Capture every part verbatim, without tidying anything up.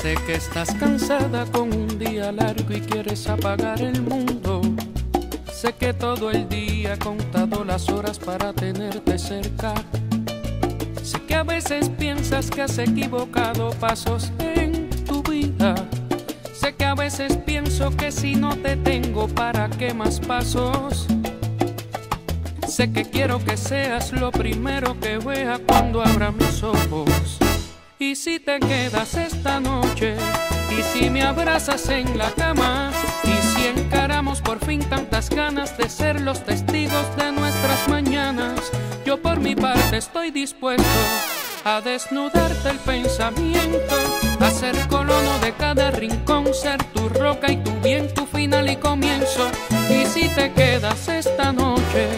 Sé que estás cansada con un día largo y quieres apagar el mundo. Sé que todo el día he contado las horas para tenerte cerca. Sé que a veces piensas que has equivocado pasos en tu vida. Sé que a veces pienso que si no te tengo, ¿para qué más pasos? Sé que quiero que seas lo primero que vea cuando abra mis ojos. Y si te quedas esta noche, y si me abrazas en la cama, y si encaramos por fin tantas ganas de ser los testigos de nuestras mañanas, yo por mi parte estoy dispuesto a desnudarte el pensamiento, a ser colono de cada rincón, ser tu roca y tu bien, tu final y comienzo. Y si te quedas esta noche,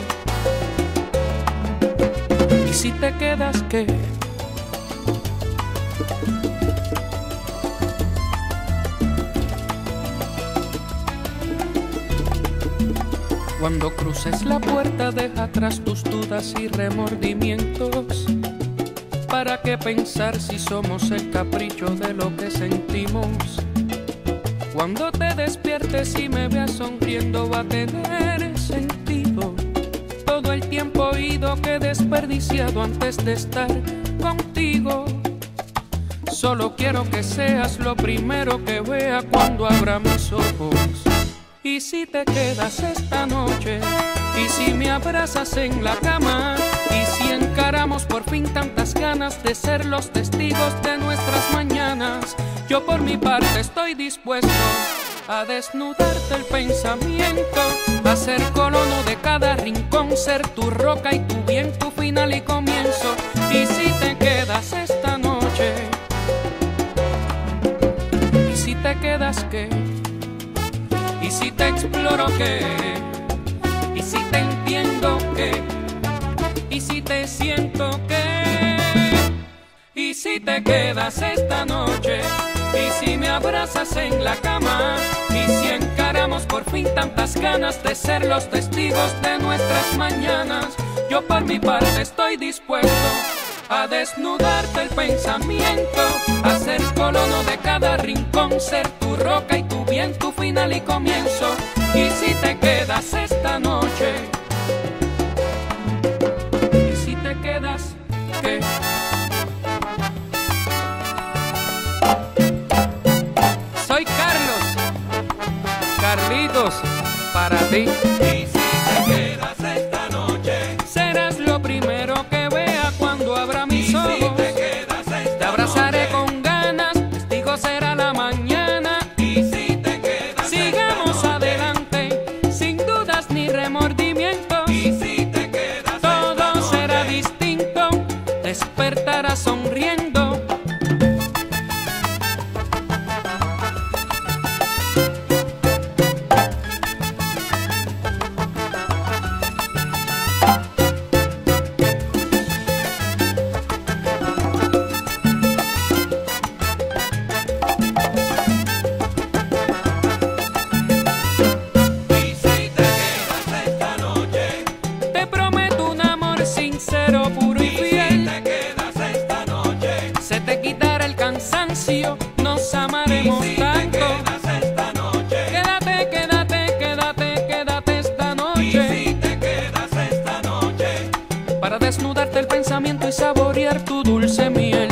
y si te quedas, ¿qué? Cuando cruces la puerta, deja atrás tus dudas y remordimientos. ¿Para qué pensar si somos el capricho de lo que sentimos? Cuando te despiertes y me veas sonriendo, va a tener sentido todo el tiempo oído que he desperdiciado antes de estar contigo. Solo quiero que seas lo primero que vea cuando abra mis ojos. Y si te quedas esta noche, y si me abrazas en la cama, y si encaramos por fin tantas ganas de ser los testigos de nuestras mañanas, yo por mi parte estoy dispuesto a desnudarte el pensamiento, a ser colono de cada rincón, ser tu roca y tu bien, tu final y comienzo. Y si te quedas esta noche, y si te quedas, ¿qué? Y si te exploro, ¿qué? Y si te entiendo, ¿qué? Y si te siento, ¿qué? Y si te quedas esta noche, y si me abrazas en la cama, y si encaramos por fin tantas ganas de ser los testigos de nuestras mañanas, yo por mi parte estoy dispuesto a desnudarte el pensamiento, a ser colono de cada rincón, ser tu roca y tu bien, tu final y comienzo. Y si te quedas esta noche, y si te quedas, ¿qué? Soy Carlos, Carlitos, para ti. Y si te quedas esta noche, serás lo primero que vea cuando abra mis ojos. si te quedas esta Te abrazaré noche, con ganas, testigo será la mañana. y si te quedas Sigamos esta noche, adelante, sin dudas ni remordimientos. y si te quedas esta Todo noche, será distinto, despertarás sonriendo. y si te quedas esta noche, Te prometo un amor sincero, puro y y si fiel. te quedas esta noche, Se te quitará el cansancio, nos y amaremos si te tanto. quedas esta noche, Quédate, quédate, quédate, quédate esta y noche, si te quedas esta noche, para desnudarte el pensamiento y saborear tu dulce miel.